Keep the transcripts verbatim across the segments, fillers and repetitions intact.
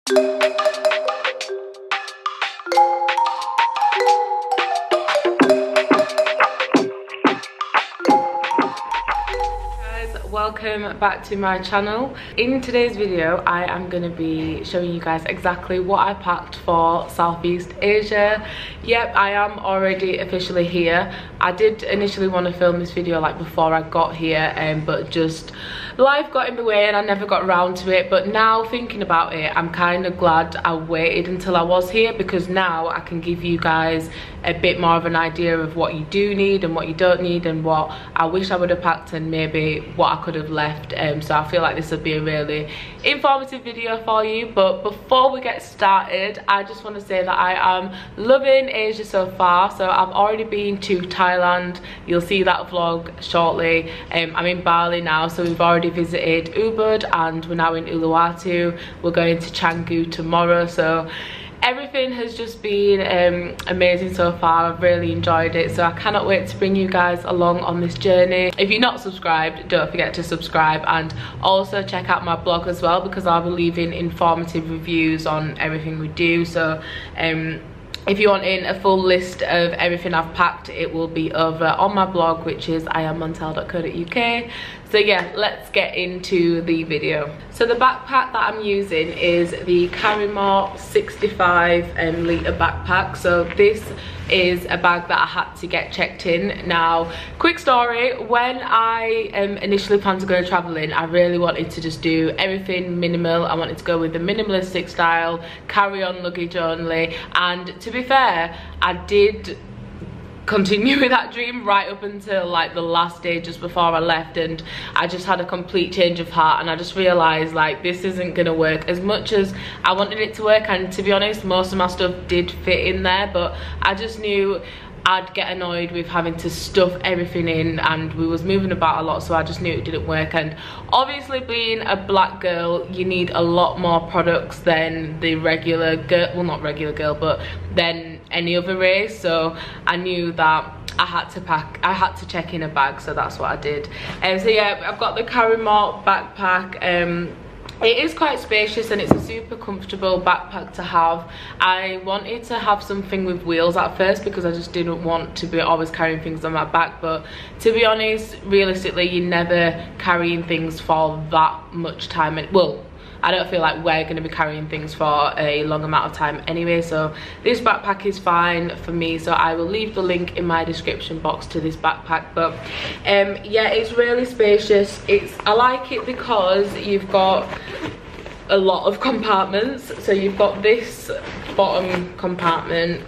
Welcome back to my channel. In today's video I am going to be showing you guys exactly what I packed for Southeast Asia. Yep, I am already officially here. I did initially want to film this video like before I got here, um, but just life got in the way and I never got around to it. But now thinking about it, I'm kind of glad I waited until I was here, because now I can give you guys a bit more of an idea of what you do need and what you don't need, and what I wish I would have packed and maybe what I could have left. Um, so I feel like this will be a really informative video for you. But before we get started, I just want to say that I am loving Asia so far. So I've already been to Thailand. You'll see that vlog shortly. Um, I'm in Bali now, so we've already visited Ubud and we're now in Uluwatu. We're going to Canggu tomorrow. So everything has just been um, amazing so far. I've really enjoyed it, so I cannot wait to bring you guys along on this journey. If you're not subscribed, don't forget to subscribe, and also check out my blog as well, because I'll be leaving informative reviews on everything we do. So um, if you want in a full list of everything I've packed, it will be over on my blog, which is i am montel dot co dot u k. So yeah, let's get into the video. So the backpack that I'm using is the Karrimor sixty-five um, litre backpack. So this is a bag that I had to get checked in. Now, quick story, when I um, initially planned to go travelling, I really wanted to just do everything minimal. I wanted to go with the minimalistic style, carry on luggage only, and to be fair, I did continue with that dream right up until like the last day just before I left, and I just had a complete change of heart, and I just realized like this isn't gonna work as much as I wanted it to work. And to be honest, most of my stuff did fit in there, but I just knew I'd get annoyed with having to stuff everything in, and we was moving about a lot, so I just knew it didn't work. And obviously being a black girl, you need a lot more products than the regular girl, well not regular girl, but then any other race. So I knew that I had to pack, I had to check in a bag, so that's what I did. And um, so yeah, I've got the Karrimor backpack. Um, It is quite spacious and it's a super comfortable backpack to have. I wanted to have something with wheels at first because I just didn't want to be always carrying things on my back, but to be honest, realistically, you're never carrying things for that much time. And well, I don't feel like we're going to be carrying things for a long amount of time anyway, so this backpack is fine for me. So I will leave the link in my description box to this backpack. But um yeah, it's really spacious. It's I like it because you've got a lot of compartments. So you've got this bottom compartment,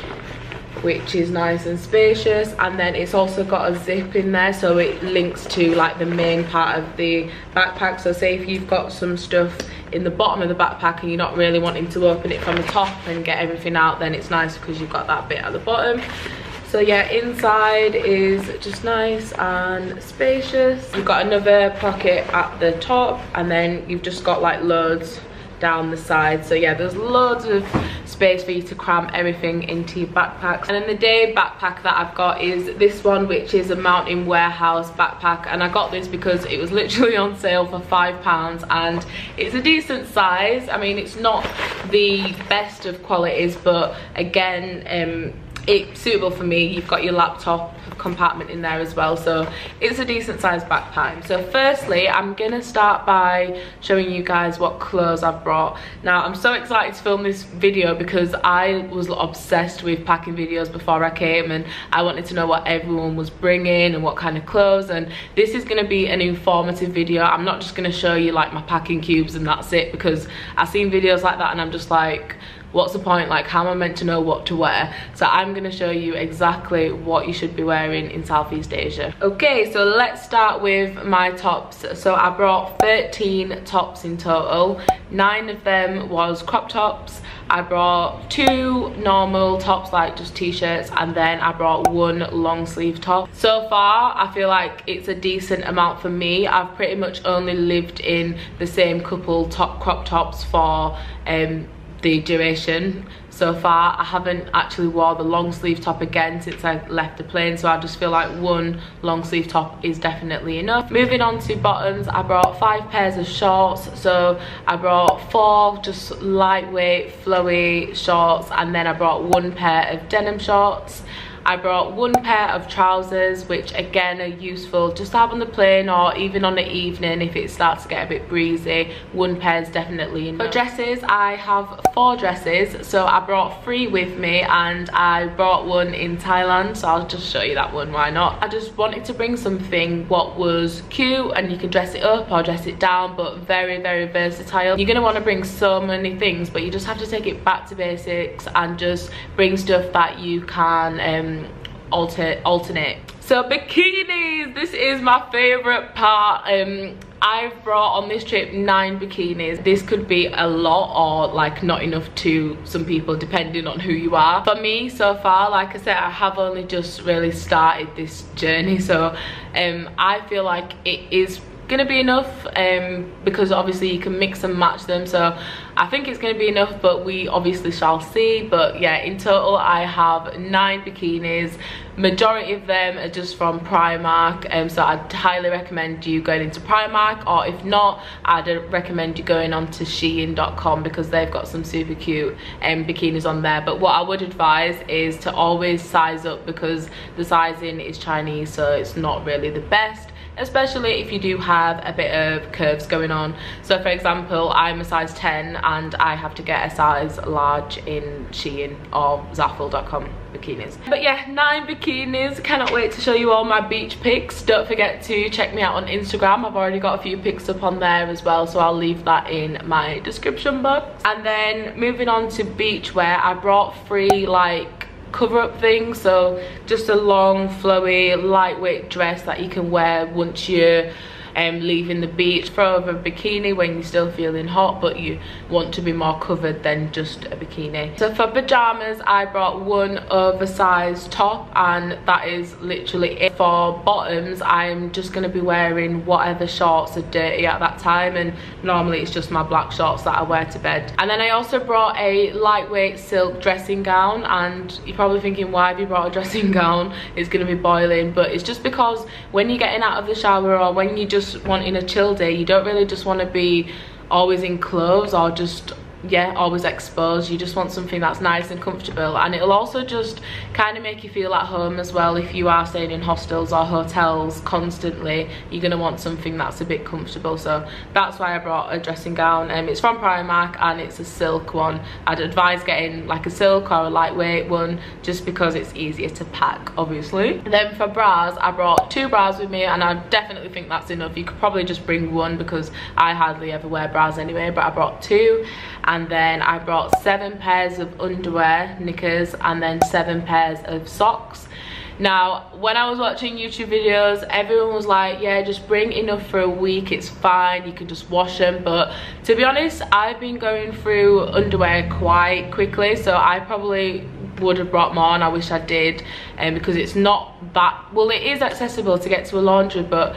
which is nice and spacious, and then it's also got a zip in there, so it links to like the main part of the backpack. So say if you've got some stuff in the bottom of the backpack and you're not really wanting to open it from the top and get everything out, then it's nice because you've got that bit at the bottom. So yeah, inside is just nice and spacious. You've got another pocket at the top, and then you've just got like loads down the side. So yeah, there's loads of space for you to cram everything into your backpacks. And then the day backpack that I've got is this one, which is a Mountain Warehouse backpack, and I got this because it was literally on sale for five pounds, and it's a decent size. I mean, it's not the best of qualities, but again, um it's suitable for me. You've got your laptop compartment in there as well, so it's a decent sized backpack. So firstly, I'm gonna start by showing you guys what clothes I've brought. Now, I'm so excited to film this video because I was obsessed with packing videos before I came, and I wanted to know what everyone was bringing and what kind of clothes. And this is gonna be an informative video. I'm not just gonna show you like my packing cubes and that's it, because I've seen videos like that and I'm just like, what's the point? Like, how am I meant to know what to wear? So I'm gonna show you exactly what you should be wearing in Southeast Asia. Okay, so let's start with my tops. So I brought thirteen tops in total. Nine of them was crop tops. I brought two normal tops, like just t-shirts, and then I brought one long sleeve top. So far, I feel like it's a decent amount for me. I've pretty much only lived in the same couple top crop tops for um the duration so far. I haven't actually wore the long sleeve top again since I left the plane, so I just feel like one long sleeve top is definitely enough. Moving on to bottoms, I brought five pairs of shorts. So I brought four just lightweight flowy shorts, and then I brought one pair of denim shorts. I brought one pair of trousers, which again are useful just to have on the plane or even on the evening if it starts to get a bit breezy. One pair is definitely enough. For dresses, I have four dresses, so I brought three with me, and I brought one in Thailand, so I'll just show you that one, why not. I just wanted to bring something what was cute and you can dress it up or dress it down, but very very versatile. You're going to want to bring so many things, but you just have to take it back to basics and just bring stuff that you can um alter alternate. So bikinis, this is my favorite part. um I've brought on this trip nine bikinis. This could be a lot or like not enough to some people depending on who you are. For me so far, like I said, I have only just really started this journey, so um I feel like it is gonna be enough, um because obviously you can mix and match them, so I think it's gonna be enough, but we obviously shall see. But yeah, in total I have nine bikinis. Majority of them are just from Primark, um, so I'd highly recommend you going into Primark, or if not, I'd recommend you going on to shein dot com because they've got some super cute um, bikinis on there. But what I would advise is to always size up, because the sizing is Chinese, so it's not really the best, especially if you do have a bit of curves going on. So for example, I'm a size ten and I have to get a size large in Shein or Zaful dot com bikinis. But yeah, nine bikinis. Cannot wait to show you all my beach pics. Don't forget to check me out on Instagram. I've already got a few pics up on there as well, so I'll leave that in my description box. And then moving on to beachwear, I brought three like cover up things, so just a long flowy lightweight dress that you can wear once you're um, leaving the beach. Throw over a bikini when you're still feeling hot but you want to be more covered than just a bikini. So for pajamas, I brought one oversized top, and that is literally it. For bottoms, I'm just going to be wearing whatever shorts are dirty at that time, and normally it's just my black shorts that I wear to bed. And then I also brought a lightweight silk dressing gown, and you're probably thinking, why have you brought a dressing gown? It's going to be boiling. But it's just because when you're getting out of the shower or when you just wanting a chill day, you don't really just want to be always in clothes or just yeah always exposed. You just want something that's nice and comfortable, and it'll also just kind of make you feel at home as well. If you are staying in hostels or hotels constantly, you're gonna want something that's a bit comfortable, so that's why I brought a dressing gown. Um, it's from Primark and it's a silk one. I'd advise getting like a silk or a lightweight one just because it's easier to pack, obviously. And then for bras, I brought two bras with me, and I definitely think that's enough. You could probably just bring one because I hardly ever wear bras anyway, but I brought two. And then I brought seven pairs of underwear, knickers, and then seven pairs of socks. Now, when I was watching YouTube videos, everyone was like, yeah, just bring enough for a week, it's fine, you can just wash them. But to be honest, I've been going through underwear quite quickly, so I probably would have brought more, and I wish I did, um, because it's not that, well, it is accessible to get to a laundry, but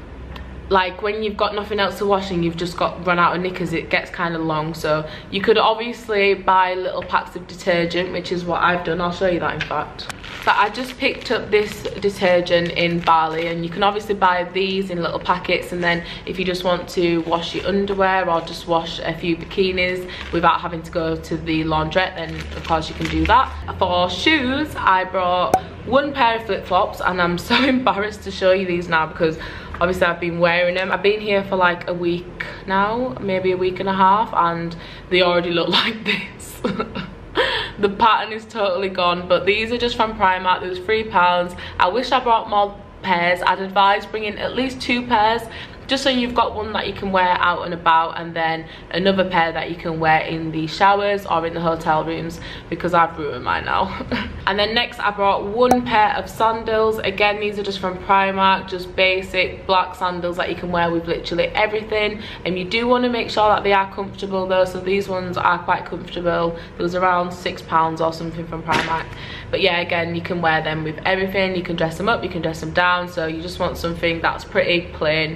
like when you've got nothing else to wash and you've just got run out of knickers, it gets kind of long. So you could obviously buy little packs of detergent, which is what I've done. I'll show you that in fact. So I just picked up this detergent in Bali, and you can obviously buy these in little packets, and then if you just want to wash your underwear or just wash a few bikinis without having to go to the laundrette, then of course you can do that. For shoes, I brought one pair of flip-flops, and I'm so embarrassed to show you these now because obviously I've been wearing them. I've been here for like a week now, maybe a week and a half, and they already look like this. The pattern is totally gone, but these are just from Primark. It was three pounds. I wish I brought more pairs. I'd advise bringing at least two pairs, just so you've got one that you can wear out and about, and then another pair that you can wear in the showers or in the hotel rooms, because I've ruined mine now. And then next I brought one pair of sandals. Again, these are just from Primark, just basic black sandals that you can wear with literally everything. And you do want to make sure that they are comfortable though, so these ones are quite comfortable. It was around six pounds or something from Primark. But yeah, again, you can wear them with everything. You can dress them up, you can dress them down, so you just want something that's pretty plain.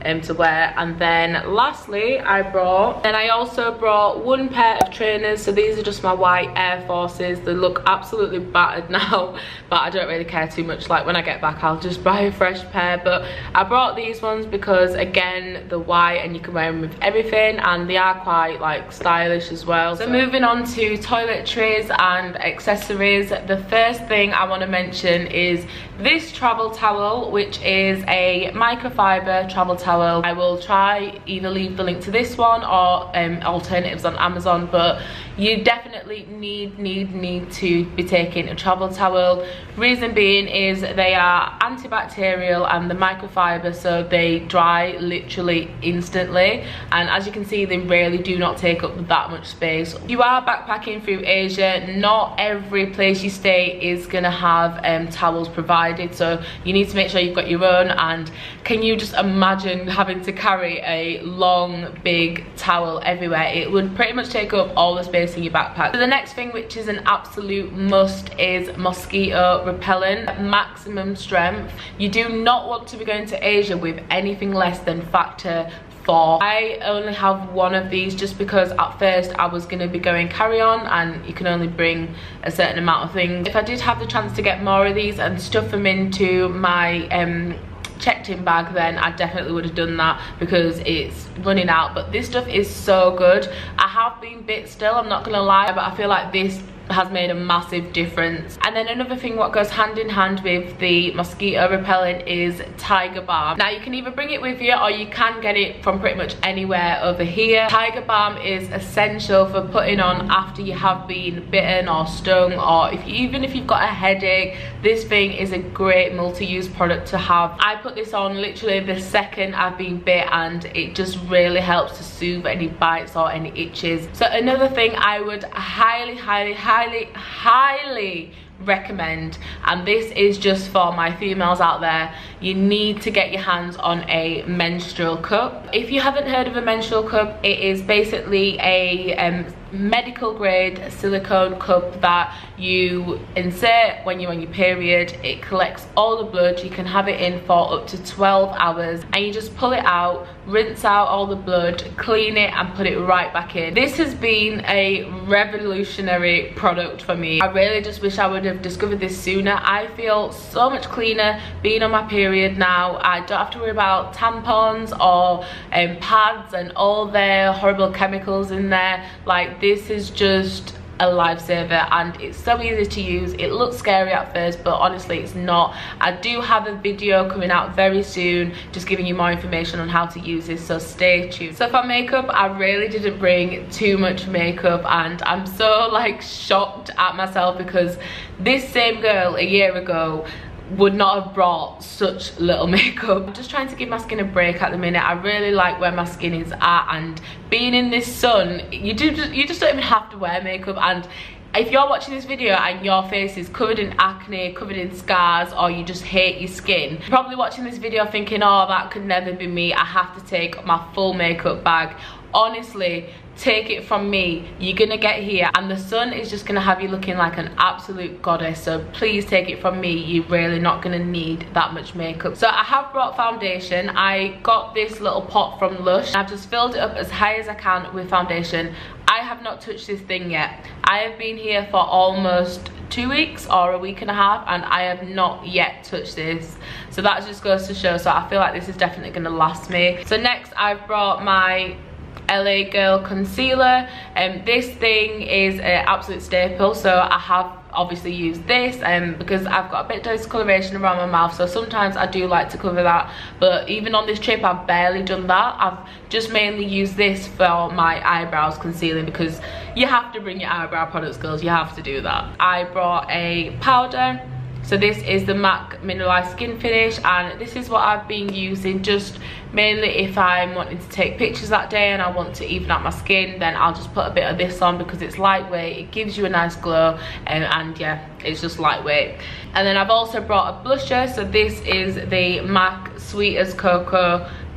um, to wear. And then lastly I brought, then I also brought one pair of trainers. So these are just my white Air Forces. They look absolutely battered now, but I don't really care too much. Like when I get back I'll just buy a fresh pair. But I brought these ones because again they're white and you can wear them with everything, and they are quite like stylish as well. So moving on to toiletries and accessories, the first thing I want to mention is this travel towel, which is a microfiber travel towel. I will try either leave the link to this one or um, alternatives on Amazon, but you definitely need need need to be taking a travel towel. Reason being is they are antibacterial and the microfiber, so they dry literally instantly, and as you can see they really do not take up that much space. If you are backpacking through Asia, not every place you stay is gonna have um, towels provided, so you need to make sure you've got your own. And can you just imagine having to carry a long big towel everywhere? It would pretty much take up all the space in your backpack. So the next thing, which is an absolute must, is mosquito repellent, maximum strength. You do not want to be going to Asia with anything less than factor four. I only have one of these just because at first I was going to be going carry-on and you can only bring a certain amount of things. If I did have the chance to get more of these and stuff them into my um checked in bag, then I definitely would have done that because it's running out. But this stuff is so good. I have been bit still, I'm not gonna lie, but I feel like this has made a massive difference. And then another thing what goes hand in hand with the mosquito repellent is Tiger Balm. Now you can either bring it with you or you can get it from pretty much anywhere over here. Tiger Balm is essential for putting on after you have been bitten or stung, or if you, even if you've got a headache, this thing is a great multi-use product to have. I put this on literally the second I've been bit and it just really helps to soothe any bites or any itches. So another thing I would highly highly highly highly highly recommend, and this is just for my females out there, you need to get your hands on a menstrual cup. If you haven't heard of a menstrual cup, it is basically a um, medical grade silicone cup that you insert when you're on your period. It collects all the blood. You can have it in for up to twelve hours and you just pull it out, rinse out all the blood, clean it and put it right back in. This has been a revolutionary product for me. I really just wish I would have discovered this sooner. I feel so much cleaner being on my period now. I don't have to worry about tampons or um, pads and all their horrible chemicals in there. Like, this is just a lifesaver and it's so easy to use. It looks scary at first, but honestly it's not. I do have a video coming out very soon just giving you more information on how to use this, so stay tuned. So for makeup, I really didn't bring too much makeup and I'm so like shocked at myself because this same girl a year ago would not have brought such little makeup. I'm just trying to give my skin a break at the minute. I really like where my skin is at, and being in this sun, you do just, you just don't even have to wear makeup. And if you're watching this video and your face is covered in acne, covered in scars, or you just hate your skin, you're probably watching this video thinking, oh, that could never be me, I have to take my full makeup bag. Honestly, take it from me, you're gonna get here and the sun is just gonna have you looking like an absolute goddess. So please take it from me, you're really not gonna need that much makeup. So I have brought foundation. I got this little pot from Lush. I've just filled it up as high as I can with foundation. I have not touched this thing yet. I have been here for almost two weeks or a week and a half and I have not yet touched this, so that just goes to show. So I feel like this is definitely gonna last me. So next I've brought my L A Girl concealer, and um, this thing is an absolute staple, so I have obviously used this um, because I've got a bit of discoloration around my mouth, so sometimes I do like to cover that, but even on this trip I've barely done that. I've just mainly used this for my eyebrows concealing because you have to bring your eyebrow products, girls, you have to do that. I brought a powder. So this is the MAC Mineralized Skin Finish, and this is what I've been using just mainly if I'm wanting to take pictures that day and I want to even out my skin, then I'll just put a bit of this on because it's lightweight, it gives you a nice glow, and, and yeah, it's just lightweight. And then I've also brought a blusher. So this is the MAC Sweet as Cocoa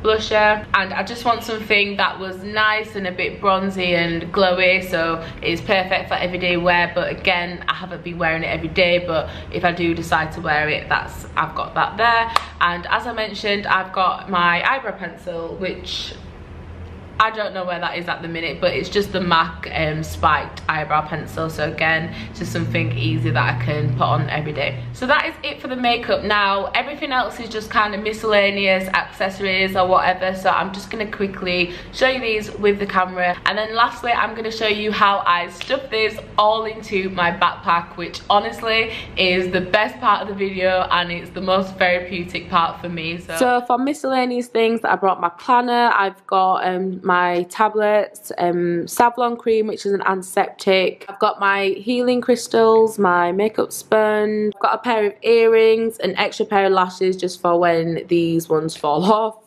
blusher, and I just want something that was nice and a bit bronzy and glowy, so it's perfect for everyday wear. But again, I haven't been wearing it every day, but if I do decide to wear it, that's I've got that there. And as I mentioned, I've got my eyebrow pencil, which I don't know where that is at the minute, but it's just the MAC um, spiked eyebrow pencil. So again, it's just something easy that I can put on every day. So that is it for the makeup. Now everything else is just kind of miscellaneous accessories or whatever, so I'm just going to quickly show you these with the camera. And then lastly, I'm going to show you how I stuff this all into my backpack, which honestly is the best part of the video and it's the most therapeutic part for me. So, so for miscellaneous things, I brought my planner, I've got um my tablets, um, Savlon cream, which is an antiseptic. I've got my healing crystals, my makeup sponge. I've got a pair of earrings, an extra pair of lashes just for when these ones fall off.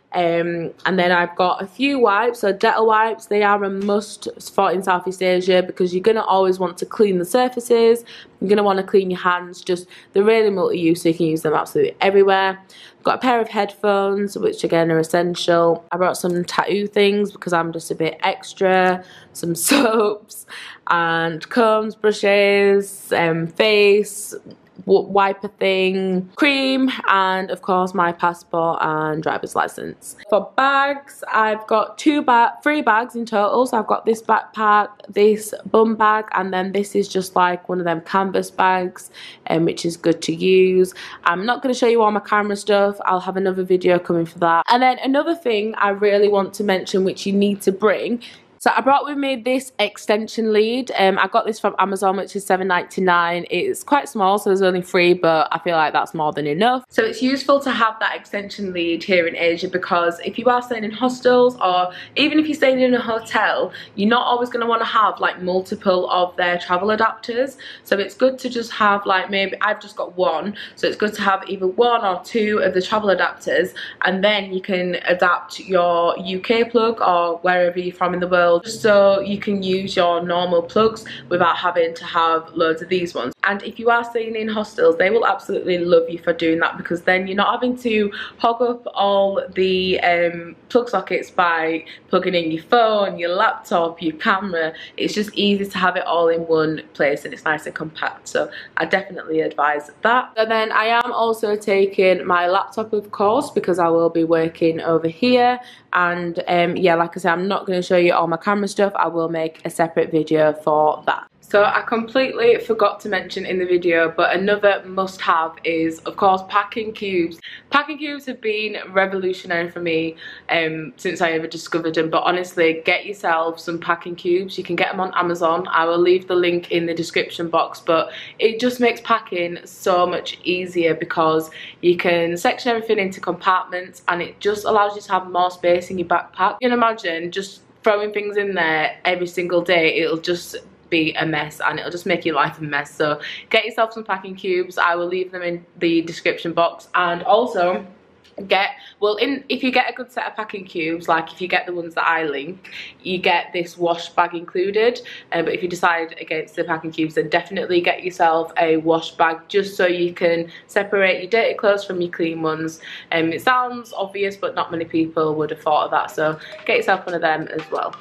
Um, and then I've got a few wipes, so Dettol wipes. They are a must for in Southeast Asia because you're going to always want to clean the surfaces. You're going to want to clean your hands. Just they're really multi-use, so you can use them absolutely everywhere. I've got a pair of headphones, which again are essential. I brought some tattoo things because I'm just a bit extra. Some soaps and combs, brushes, um, face wiper thing, cream, and of course my passport and driver's license. For bags, I've got two bag, three bags in total. So I've got this backpack, this bum bag, and then this is just like one of them canvas bags, um, which is good to use. I'm not going to show you all my camera stuff. I'll have another video coming for that. And then another thing I really want to mention, which you need to bring. So I brought with me this extension lead. Um, I got this from Amazon, which is seven ninety-nine. It's quite small, so there's only three, but I feel like that's more than enough. So it's useful to have that extension lead here in Asia because if you are staying in hostels or even if you're staying in a hotel, you're not always going to want to have like multiple of their travel adapters. So it's good to just have like maybe, I've just got one, so it's good to have either one or two of the travel adapters, and then you can adapt your U K plug or wherever you're from in the world, so you can use your normal plugs without having to have loads of these ones. And if you are staying in hostels, they will absolutely love you for doing that because then you're not having to hog up all the um, plug sockets by plugging in your phone, your laptop, your camera. It's just easy to have it all in one place and it's nice and compact, so I definitely advise that. And then I am also taking my laptop, of course, because I will be working over here. And um, yeah, like I said, I'm not going to show you all my camera stuff. I will make a separate video for that. So I completely forgot to mention in the video, but another must-have is, of course, packing cubes. Packing cubes have been revolutionary for me um, since I ever discovered them, but honestly, get yourself some packing cubes. You can get them on Amazon. I will leave the link in the description box, but it just makes packing so much easier because you can section everything into compartments and it just allows you to have more space in your backpack. You can imagine just throwing things in there every single day, it'll just be a mess and it'll just make your life a mess. So get yourself some packing cubes. I will leave them in the description box. And also get, well, in if you get a good set of packing cubes, like if you get the ones that I link, you get this wash bag included. Uh, but if you decide against the packing cubes, then definitely get yourself a wash bag just so you can separate your dirty clothes from your clean ones. Um, it sounds obvious, but not many people would have thought of that, so get yourself one of them as well.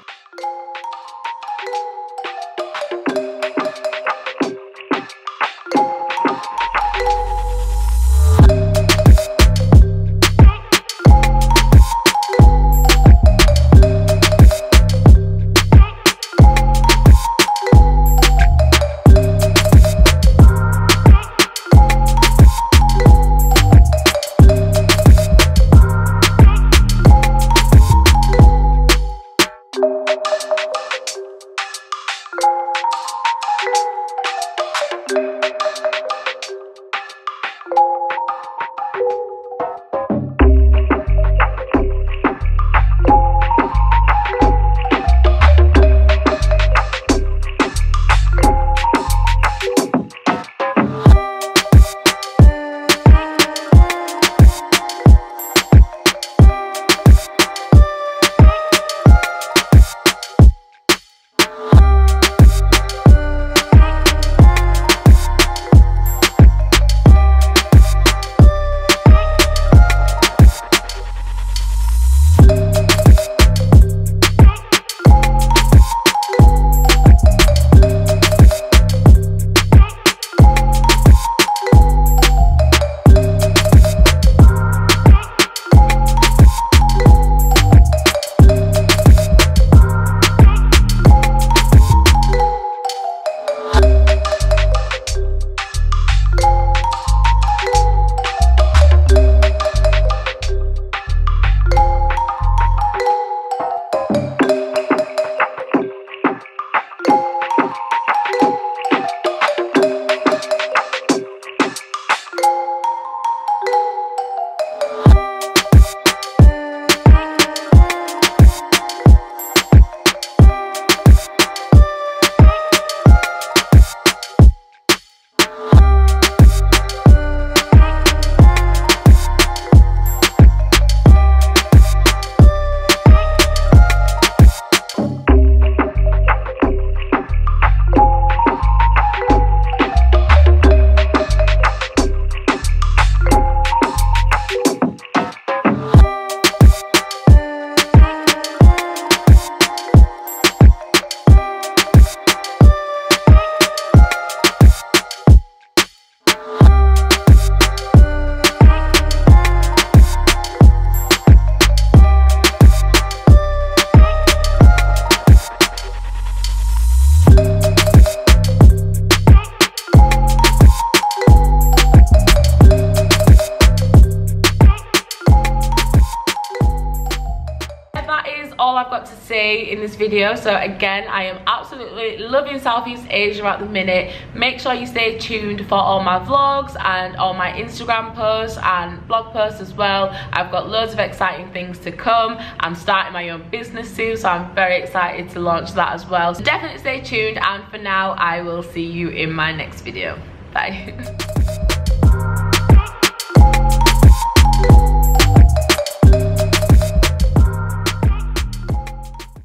You all I've got to say in this video. So again, I am absolutely loving Southeast Asia at the minute. Make sure you stay tuned for all my vlogs and all my Instagram posts and blog posts as well. I've got loads of exciting things to come. I'm starting my own business soon, so I'm very excited to launch that as well. So definitely stay tuned, and for now I will see you in my next video. Bye.